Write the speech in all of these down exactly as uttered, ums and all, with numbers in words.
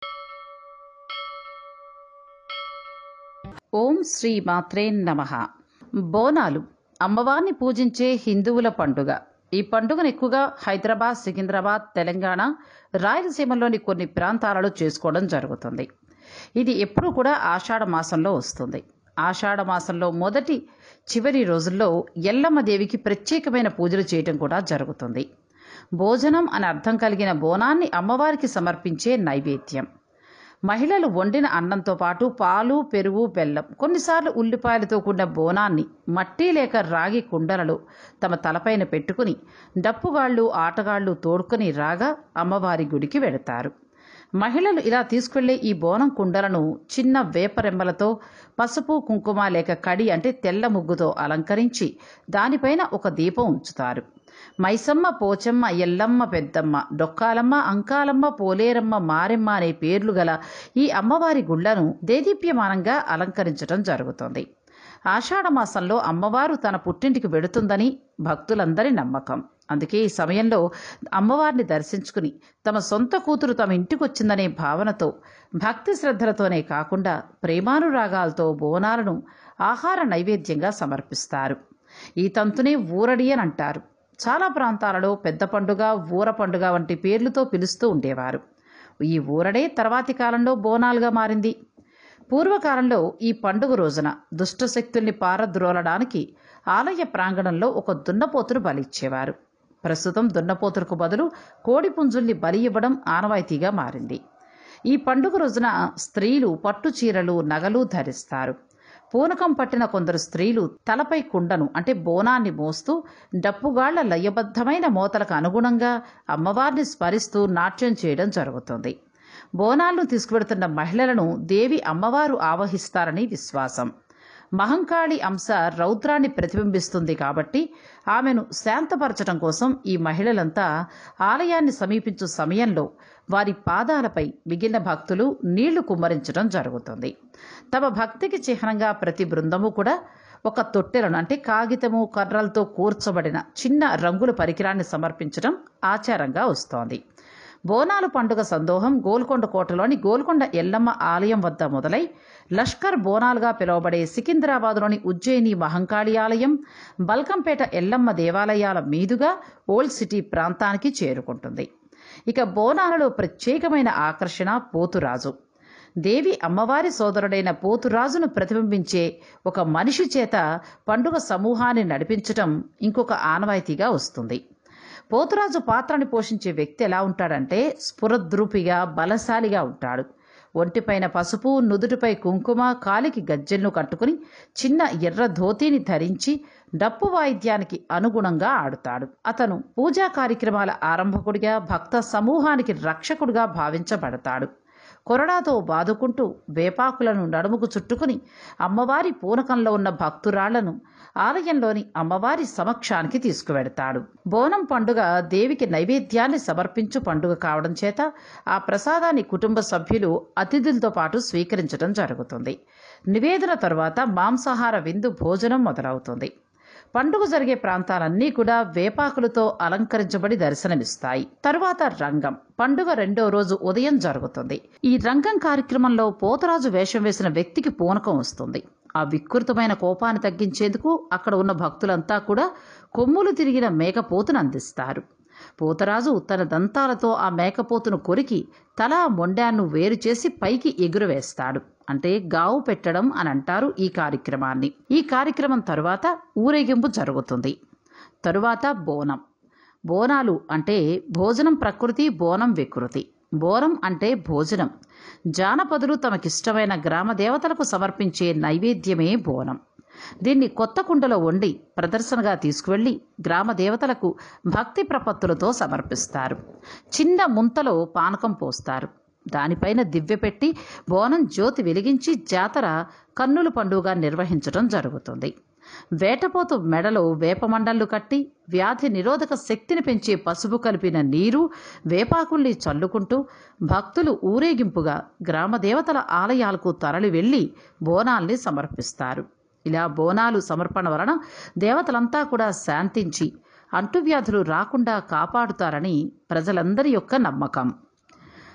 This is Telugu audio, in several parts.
ఓం శ్రీ మాత్రే నమః. బోనాలు అమ్మవారిని పూజించే హిందువుల పండుగ. ఈ పండుగను ఎక్కువగా హైదరాబాద్, సికింద్రాబాద్, తెలంగాణ, రాయలసీమలోని కొన్ని ప్రాంతాలలో చేసుకోవడం జరుగుతుంది. ఇది ఎప్పుడూ కూడా ఆషాఢ మాసంలో వస్తుంది. ఆషాఢ మాసంలో మొదటి చివరి రోజుల్లో ఎల్లమ్మ దేవికి ప్రత్యేకమైన పూజలు చేయటం కూడా జరుగుతుంది. భోజనం అని అర్థం కలిగిన బోనాన్ని అమ్మవారికి సమర్పించే నైవేద్యం. మహిళలు వండిన అన్నంతో పాటు పాలు, పెరుగు, బెల్లం, కొన్నిసార్లు ఉల్లిపాయలతో కూడిన బోనాన్ని మట్టి లేక రాగి కుండలలో తమ తలపైన పెట్టుకుని డప్పుగాళ్ళు, ఆటగాళ్లు తోడుకొని రాగా అమ్మవారి గుడికి వెడతారు. మహిళలు ఇలా తీసుకెళ్లే ఈ బోనం కుండలను చిన్న వేపరెమ్మలతో, పసుపు, కుంకుమ లేక కడి అంటే తెల్ల ముగ్గుతో అలంకరించి దానిపైన ఒక దీపం ఉంచుతారు. మైసమ్మ, పోచమ్మ, ఎల్లమ్మ, పెద్దమ్మ, డొక్కాలమ్మ, అంకాలమ్మ, పోలేరమ్మ, మారెమ్మ అనే పేర్లు గల ఈ అమ్మవారి గుళ్లను దేదీప్యమానంగా అలంకరించడం జరుగుతుంది. ఆషాఢ మాసంలో అమ్మవారు తన పుట్టింటికి వెడుతుందని భక్తులందరి నమ్మకం. అందుకే ఈ సమయంలో అమ్మవారిని దర్శించుకుని తమ సొంత కూతురు తమ ఇంటికొచ్చిందనే భావనతో భక్తి శ్రద్ధలతోనే కాకుండా ప్రేమానురాగాలతో బోనాలను ఆహార నైవేద్యంగా సమర్పిస్తారు. ఈ తంతునే ఊరడి అని అంటారు. చాలా ప్రాంతాలలో పెద్ద పండుగ, ఊర పండుగ వంటి పేర్లతో పిలుస్తూ ఉండేవారు. ఈ ఊరడే తర్వాతి కాలంలో బోనాలుగా మారింది. పూర్వకాలంలో ఈ పండుగ రోజున దుష్టశక్తుల్ని పారద్రోలడానికి ఆలయ ప్రాంగణంలో ఒక దున్నపోతును బలిచ్చేవారు. ప్రస్తుతం దున్నపోతులకు బదులు కోడిపుంజుల్ని బలి ఇవ్వడం ఆనవాయితీగా మారింది. ఈ పండుగ రోజున స్త్రీలు పట్టు చీరలు, నగలు ధరిస్తారు. పూనకం పట్టిన కొందరు స్త్రీలు తలపై కుండను అంటే బోనాన్ని మోస్తూ డప్పుగాళ్ల లయబద్ధమైన మోతలకు అనుగుణంగా అమ్మవారిని స్మరిస్తూ నాట్యం చేయడం జరుగుతుంది. బోనాలను తీసుకువెడుతున్న మహిళలను దేవి అమ్మవారు ఆవహిస్తారని విశ్వాసం. మహంకాళి అంశ రౌద్రాన్ని ప్రతిబింబిస్తుంది కాబట్టి ఆమెను శాంతపరచడం కోసం ఈ మహిళలంతా ఆలయాన్ని సమీపించు సమయంలో వారి పాదాలపై మిగిలిన భక్తులు నీళ్లు కుమ్మరించడం జరుగుతుంది. తమ భక్తికి చిహ్నంగా ప్రతి బృందము కూడా ఒక తొట్టెలను అంటే కాగితము, కర్రలతో కూర్చబడిన చిన్న రంగుల పరికరాన్ని సమర్పించడం ఆచారంగా వస్తోంది. బోనాలు పండుగ సందోహం గోల్కొండ కోటలోని గోల్కొండ ఎల్లమ్మ ఆలయం వద్ద మొదలై లష్కర్ బోనాలుగా పిలువబడే సికింద్రాబాద్లోని ఉజ్జయిని మహంకాళి ఆలయం, బల్కంపేట ఎల్లమ్మ దేవాలయాల మీదుగా ఓల్డ్ సిటీ ప్రాంతానికి చేరుకుంటుంది. ఇక బోనాలలో ప్రత్యేకమైన ఆకర్షణ పోతురాజు. దేవి అమ్మవారి సోదరుడైన పోతురాజును ప్రతిబింబించే ఒక మనిషి చేత పండుగ సమూహాన్ని నడిపించటం ఇంకొక ఆనవాయితీగా వస్తుంది. పోతురాజు పాత్రని పోషించే వ్యక్తి ఎలా ఉంటాడంటే స్ఫురద్రూపిగా, బలశాలిగా ఉంటాడు. ఒంటిపైన పసుపు, నుదుటిపై కుంకుమ, కాలికి గజ్జెలను కట్టుకుని చిన్న ఎర్ర ధోతీని ధరించి డప్పు వాయిద్యానికి అనుగుణంగా ఆడుతాడు. అతను పూజా కార్యక్రమాల ఆరంభకుడిగా, భక్త సమూహానికి రక్షకుడిగా భావించబడతాడు. కొరడాతో బాదుకుంటూ వేపాకులను నడుముకు చుట్టుకుని అమ్మవారి పూనకంలో ఉన్న భక్తురాళ్లను ఆలయంలోని అమ్మవారి సమక్షానికి తీసుకువెడతాడు. బోనం పండుగ దేవికి నైవేద్యాన్ని సమర్పించు పండుగ కావడం చేత ఆ ప్రసాదాన్ని కుటుంబ సభ్యులు అతిథులతో పాటు స్వీకరించడం జరుగుతుంది. నివేదన తరువాత మాంసాహార విందు భోజనం మొదలవుతుంది. పండుగ జరిగే ప్రాంతాలన్నీ కూడా వేపాకులతో అలంకరించబడి దర్శనమిస్తాయి. తరువాత రంగం. పండుగ రెండో రోజు ఉదయం జరుగుతుంది. ఈ రంగం కార్యక్రమంలో పోతరాజు వేషం వేసిన వ్యక్తికి పూనకం వస్తుంది. ఆ వికృతమైన కోపాన్ని తగ్గించేందుకు అక్కడ ఉన్న భక్తులంతా కూడా కొమ్ములు తిరిగిన మేకపోతును అందిస్తారు. పోతరాజు తన దంతాలతో ఆ మేకపోతును కొరికి తల, మొండాన్ని వేరు చేసి పైకి ఎగురవేస్తాడు. అంటే గావు పెట్టడం అని అంటారు ఈ కార్యక్రమాన్ని. ఈ కార్యక్రమం తరువాత ఊరేగింపు జరుగుతుంది. తరువాత బోనం. బోనాలు అంటే భోజనం ప్రకృతి, బోనం వికృతి. బోనం అంటే భోజనం. జానపదులు తమకిష్టమైన గ్రామ దేవతలకు సమర్పించే నైవేద్యమే బోనం. దీన్ని కొత్త కుండలో వండి ప్రదర్శనగా తీసుకువెళ్లి గ్రామ దేవతలకు భక్తి ప్రపత్తులతో సమర్పిస్తారు. చిన్న ముంతలో పానకం పోస్తారు. దానిపైన దివ్య పెట్టి బోనం జ్యోతి వెలిగించి జాతర కన్నుల పండుగ నిర్వహించడం జరుగుతుంది. వేటపోతు మెడలో వేపమండళ్లు కట్టి వ్యాధి నిరోధక శక్తిని పెంచే పసుపు కలిపిన నీరు, వేపాకుల్ని చల్లుకుంటూ భక్తులు ఊరేగింపుగా గ్రామదేవతల ఆలయాలకు తరలి వెళ్లి బోనాల్ని సమర్పిస్తారు. ఇలా బోనాలు సమర్పణ వలన దేవతలంతా కూడా శాంతించి అంటువ్యాధులు రాకుండా కాపాడుతారని ప్రజలందరి యొక్క నమ్మకం.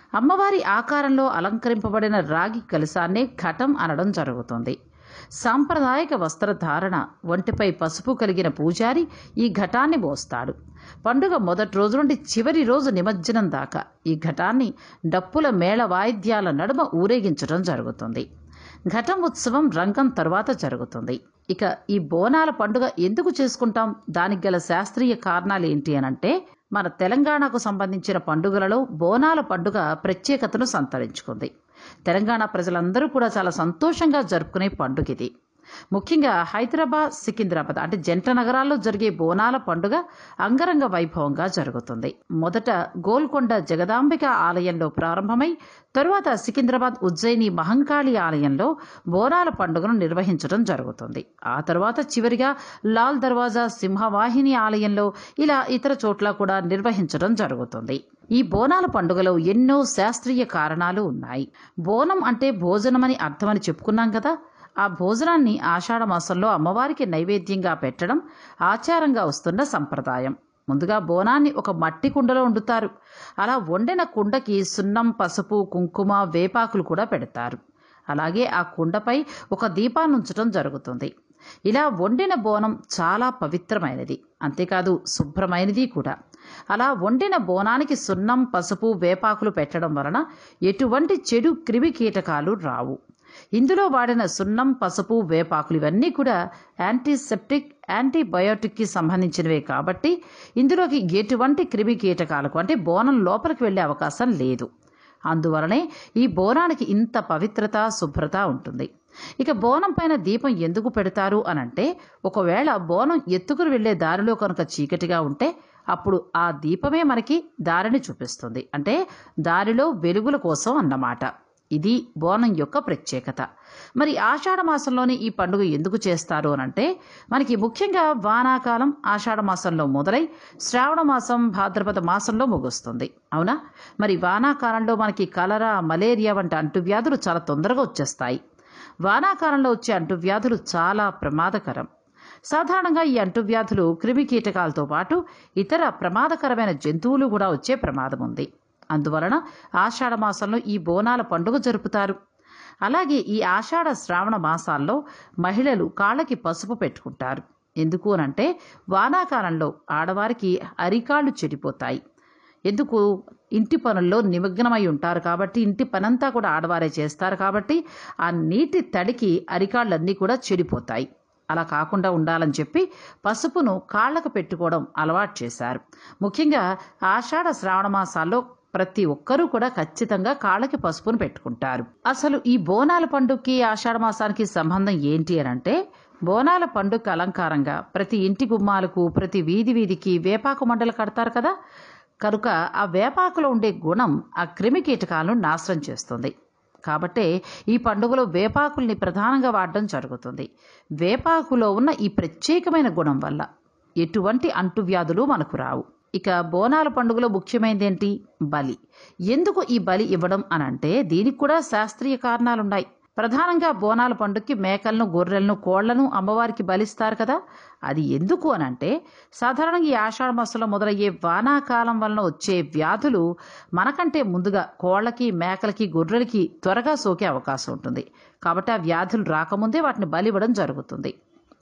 అమ్మవారి ఆకారంలో అలంకరింపబడిన రాగి కలశాన్నే ఘటం అనడం జరుగుతుంది. సాంప్రదాయక వస్త్రధారణ, ఒంటిపై పసుపు కలిగిన పూజారి ఈ ఘటాన్ని మోస్తాడు. పండుగ మొదటి రోజు నుండి చివరి రోజు నిమజ్జనం దాకా ఈ ఘటాన్ని డప్పుల మేళ వాయిద్యాల నడుమ ఊరేగించడం జరుగుతుంది. ఘటం ఉత్సవం రంగం తరువాత జరుగుతుంది. ఇక ఈ బోనాల పండుగ ఎందుకు చేసుకుంటాం, దానికి గల శాస్త్రీయ కారణాలు ఏంటి అనంటే, మన తెలంగాణకు సంబంధించిన పండుగలలో బోనాల పండుగ ప్రత్యేకతను సంతరించుకుంది. తెలంగాణ ప్రజలందరూ కూడా చాలా సంతోషంగా జరుపుకునే పండుగ ఇది. ముఖ్యంగా హైదరాబాద్, సికింద్రాబాద్ అంటే జంట నగరాల్లో జరిగే బోనాల పండుగ అంగరంగ వైభవంగా జరుగుతుంది. మొదట గోల్కొండ జగదాంబిక ఆలయంలో ప్రారంభమై తరువాత సికింద్రాబాద్ ఉజ్జయిని మహంకాళి ఆలయంలో బోనాల పండుగను నిర్వహించడం జరుగుతుంది. ఆ తర్వాత చివరిగా లాల్ దర్వాజా సింహవాహిని ఆలయంలో ఇలా ఇతర చోట్ల కూడా నిర్వహించడం జరుగుతుంది. ఈ బోనాల పండుగలో ఎన్నో శాస్త్రీయ కారణాలు ఉన్నాయి. బోనం అంటే భోజనమని అర్థమని చెప్పుకున్నాం కదా. ఆ భోజనాన్ని ఆషాఢ మాసంలో అమ్మవారికి నైవేద్యంగా పెట్టడం ఆచారంగా వస్తున్న సంప్రదాయం. ముందుగా బోనాన్ని ఒక మట్టి కుండలో వండుతారు. అలా వండిన కుండకి సున్నం, పసుపు, కుంకుమ, వేపాకులు కూడా పెడతారు. అలాగే ఆ కుండపై ఒక దీపాన్ని ఉంచడం జరుగుతుంది. ఇలా వండిన బోనం చాలా పవిత్రమైనది, అంతేకాదు శుభ్రమైనది కూడా. అలా వండిన బోనానికి సున్నం, పసుపు, వేపాకులు పెట్టడం వలన ఎటువంటి చెడు క్రిమి కీటకాలు రావు. ఇందులో వాడిన సున్నం, పసుపు, వేపాకులు ఇవన్నీ కూడా యాంటీసెప్టిక్, యాంటీబయోటిక్కి సంబంధించినవే కాబట్టి ఇందులోకి ఎటువంటి క్రిమి కీటకాలకు అంటే బోనం లోపలికి వెళ్ళే అవకాశం లేదు. అందువలనే ఈ బోనానికి ఇంత పవిత్రత, శుభ్రత ఉంటుంది. ఇక బోనం పైన దీపం ఎందుకు పెడతారు అనంటే, ఒకవేళ బోనం ఎత్తుకుని వెళ్లే దారిలో కనుక చీకటిగా ఉంటే అప్పుడు ఆ దీపమే మనకి దారిని చూపిస్తుంది. అంటే దారిలో వెలుగుల కోసం అన్నమాట. ఇది బోనం యొక్క ప్రత్యేకత. మరి ఆషాఢ మాసంలోనే ఈ పండుగ ఎందుకు చేస్తారు అనంటే, మనకి ముఖ్యంగా వానాకాలం ఆషాఢ మాసంలో మొదలై శ్రావణ మాసం, భాద్రపద మాసంలో ముగుస్తుంది. అవునా? మరి వానాకాలంలో మనకి కలరా, మలేరియా వంటి అంటువ్యాధులు చాలా తొందరగా వచ్చేస్తాయి. వానాకాలంలో వచ్చే అంటువ్యాధులు చాలా ప్రమాదకరం. సాధారణంగా ఈ అంటువ్యాధులు క్రిమి కీటకాలతో పాటు ఇతర ప్రమాదకరమైన జంతువులు కూడా వచ్చే ప్రమాదం ఉంది. అందువలన ఆషాఢ మాసంలో ఈ బోనాల పండుగ జరుపుతారు. అలాగే ఈ ఆషాఢ, శ్రావణ మాసాల్లో మహిళలు కాళ్ళకి పసుపు పెట్టుకుంటారు. ఎందుకు అనంటే, వానాకాలంలో ఆడవారికి అరికాళ్ళు చెడిపోతాయి. ఎందుకు? ఇంటి పనుల్లో నిమగ్నమై ఉంటారు కాబట్టి, ఇంటి పనంతా కూడా ఆడవారే చేస్తారు కాబట్టి ఆ నీటి తడికి అరికాళ్ళన్నీ కూడా చెడిపోతాయి. అలా కాకుండా ఉండాలని చెప్పి పసుపును కాళ్ళకు పెట్టుకోవడం అలవాటు చేశారు. ముఖ్యంగా ఆషాఢ, శ్రావణ మాసాల్లో ప్రతి ఒక్కరూ కూడా ఖచ్చితంగా కాళ్ళకి పసుపును పెట్టుకుంటారు. అసలు ఈ బోనాల పండుగకి ఆషాఢ మాసానికి సంబంధం ఏంటి అనంటే, బోనాల పండుగ అలంకారంగా ప్రతి ఇంటి గుమ్మాలకు, ప్రతి వీధి వీధికి వేపాకు మండలు కడతారు కదా. కనుక ఆ వేపాకులో ఉండే గుణం ఆ క్రిమి కీటకాలను నాశనం చేస్తుంది. కాబట్టే ఈ పండుగలో వేపాకుల్ని ప్రధానంగా వాడడం జరుగుతుంది. వేపాకులో ఉన్న ఈ ప్రత్యేకమైన గుణం వల్ల ఎటువంటి అంటువ్యాధులు మనకు రావు. ఇక బోనాల పండుగలో ముఖ్యమైనది ఏంటి? బలి. ఎందుకు ఈ బలి ఇవ్వడం అనంటే, దీనికి కూడా శాస్త్రీయ కారణాలున్నాయి. ప్రధానంగా బోనాల పండుగకి మేకలను, గొర్రెలను, కోళ్లను అమ్మవారికి బలిస్తారు కదా. అది ఎందుకు అనంటే, సాధారణంగా ఈ ఆషాఢ మాసంలో మొదలయ్యే వానాకాలం వలన వచ్చే వ్యాధులు మనకంటే ముందుగా కోళ్లకి, మేకలకి, గొర్రెలకి త్వరగా సోకే అవకాశం ఉంటుంది. కాబట్టి ఆ వ్యాధులు రాకముందే వాటిని బలివ్వడం జరుగుతుంది.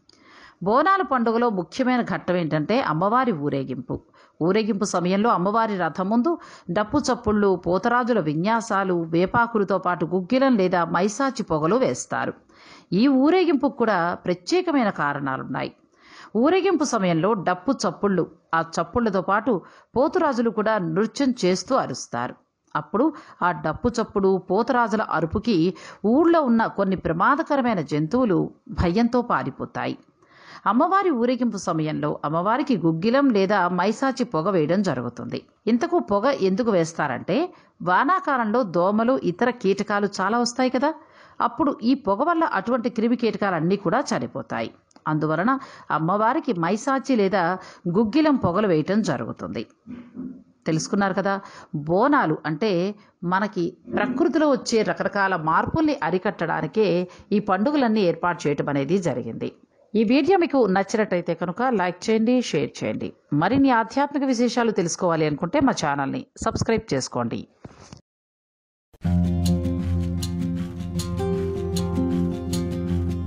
బోనాల పండుగలో ముఖ్యమైన ఘట్టం ఏంటంటే అమ్మవారి ఊరేగింపు. ఊరేగింపు సమయంలో అమ్మవారి రథం ముందు డప్పు చప్పుళ్ళు, పోతరాజుల విన్యాసాలు, వేపాకులతో పాటు గుగ్గిలం లేదా మైసాచి పొగలు వేస్తారు. ఈ ఊరేగింపుకు కూడా ప్రత్యేకమైన కారణాలున్నాయి. ఊరేగింపు సమయంలో డప్పు చప్పుళ్ళు, ఆ చప్పుళ్లతో పాటు పోతురాజులు కూడా నృత్యం చేస్తూ అరుస్తారు. అప్పుడు ఆ డప్పు చప్పుడు, పోతరాజుల అరుపుకి ఊళ్ళో ఉన్న కొన్ని ప్రమాదకరమైన జంతువులు భయంతో పారిపోతాయి. అమ్మవారి ఊరేగింపు సమయంలో అమ్మవారికి గుగ్గిలం లేదా మైసాచి పొగ వేయడం జరుగుతుంది. ఇంతకు పొగ ఎందుకు వేస్తారంటే, వానాకాలంలో దోమలు, ఇతర కీటకాలు చాలా వస్తాయి కదా. అప్పుడు ఈ పొగ వల్ల అటువంటి క్రిమి కీటకాలన్నీ కూడా చనిపోతాయి. అందువలన అమ్మవారికి మైసాచి లేదా గుగ్గిలం పొగలు వేయటం జరుగుతుంది. తెలుసుకున్నారు కదా. బోనాలు అంటే మనకి ప్రకృతిలో వచ్చే రకరకాల మార్పుల్ని అరికట్టడానికే ఈ పండుగలన్నీ ఏర్పాటు చేయటం అనేది జరిగింది. ఈ వీడియో మీకు నచ్చినట్టయితే కనుక లైక్ చేయండి, షేర్ చేయండి. మరిన్ని ఆధ్యాత్మిక విశేషాలు తెలుసుకోవాలి అనుకుంటే మా ఛానల్ని సబ్స్క్రైబ్ చేసుకోండి. you.